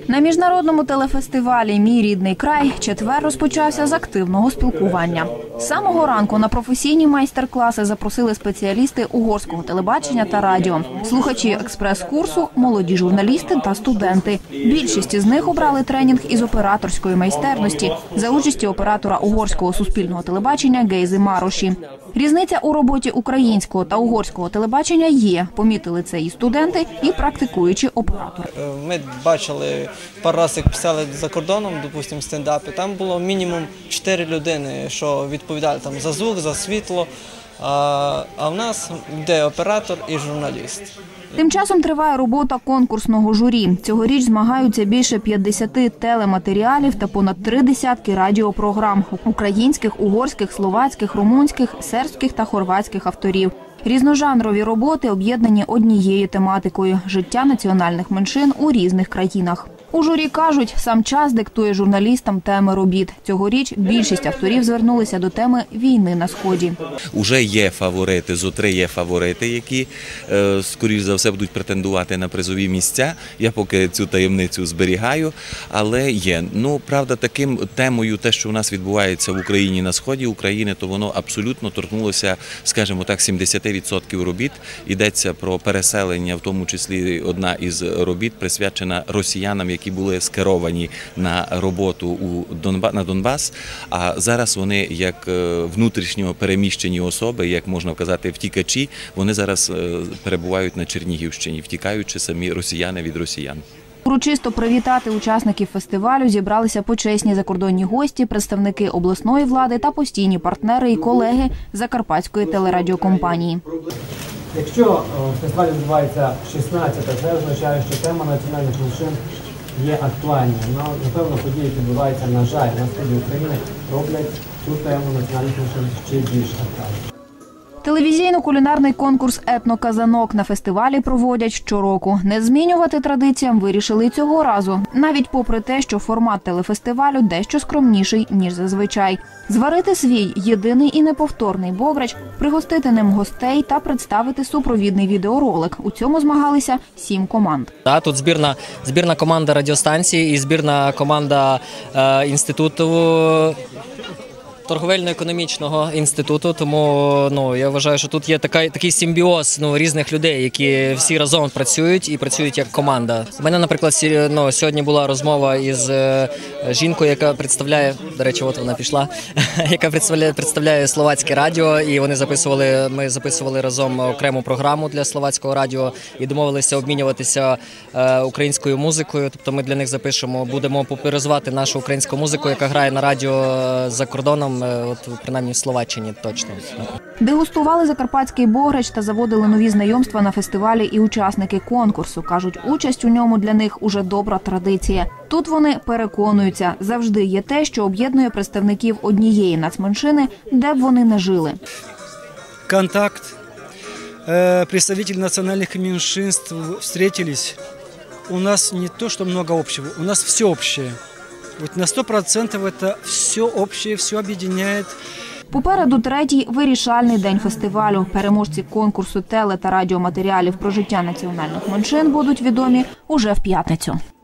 На міжнародному телефестивалі «Мій рідний край» четвер розпочався з активного спілкування. З самого ранку на професійні майстер-класи запросили спеціалісти угорського телебачення та радіо. Слухачі експрес-курсу – молоді журналісти та студенти. Більшість із них обрали тренінг із операторської майстерності за участі оператора угорського суспільного телебачення Гейзи Мароші. Різниця у роботі українського та угорського телебачення є, помітили це і студенти, і практикуючі оператори. Ми бачили пару разів, як писали за кордоном, допустимо, стендапи, там було мінімум 4 людини, що відповідали там за звук, за світло, а в нас йде оператор і журналіст. Тим часом триває робота конкурсного журі. Цьогоріч змагаються більше 50 телематеріалів та понад 3 десятки радіопрограм – українських, угорських, словацьких, румунських, сербських та хорватських авторів. Різножанрові роботи об'єднані однією тематикою – життя національних меншин у різних країнах. У журі кажуть, сам час диктує журналістам теми робіт. Цьогоріч більшість авторів звернулися до теми війни на Сході. Уже є фаворити, зо 3 є фаворити, які, скоріш за все, будуть претендувати на призові місця. Я поки цю таємницю зберігаю, але є. Ну, правда, таким темою, те, що у нас відбувається в Україні на Сході України, то воно абсолютно торкнулося, скажімо так, 70% робіт. Йдеться про переселення, в тому числі одна із робіт присвячена росіянам, які були скеровані на роботу на Донбас, а зараз вони як внутрішньо переміщені особи, як можна вказати, втікачі, вони зараз перебувають на Чернігівщині, втікаючи самі росіяни від росіян. Урочисто привітати учасників фестивалю зібралися почесні закордонні гості, представники обласної влади та постійні партнери і колеги Закарпатської телерадіокомпанії. Якщо фестиваль відбувається 16, це означає, що тема національних меншин є актуальною. Напевно, події, які відбуваються, на жаль, на сході України, роблять цю тему національних меншин ще більш актуальною. Телевізійно-кулінарний конкурс «Етноказанок» на фестивалі проводять щороку. Не змінювати традиціям вирішили і цього разу, навіть попри те, що формат телефестивалю дещо скромніший, ніж зазвичай. Зварити свій єдиний і неповторний бограч, пригостити ним гостей та представити супровідний відеоролик. У цьому змагалися 7 команд. Тут збірна команда радіостанції і збірна команда інституту, торговельно-економічного інституту, тому я вважаю, що тут є такий симбіоз різних людей, які всі разом працюють і працюють як команда. У мене, наприклад, сьогодні була розмова із жінкою, яка представляє, до речі, от вона пішла, яка представляє Словацьке радіо, і ми записували разом окрему програму для Словацького радіо і домовилися обмінюватися українською музикою, тобто ми для них запишемо, будемо популяризувати нашу українську музику, яка грає на радіо за кордоном, принаймні в Словаччині точно. Дегустували закарпатський бограч та заводили нові знайомства на фестивалі і учасники конкурсу. Кажуть, участь у ньому для них уже добра традиція. Тут вони переконуються, завжди є те, що об'єднує представників однієї нацменшини, де б вони не жили. Контакт. Представители национальных меньшинств встретились. У нас не то, что много общего, у нас все общее. Вот на 100% это все общее, все объединяет. Попереду третій вирішальний день фестивалю. Переможці конкурсу теле- та радіоматеріалів про життя національних меншин будуть відомі уже в п'ятницю.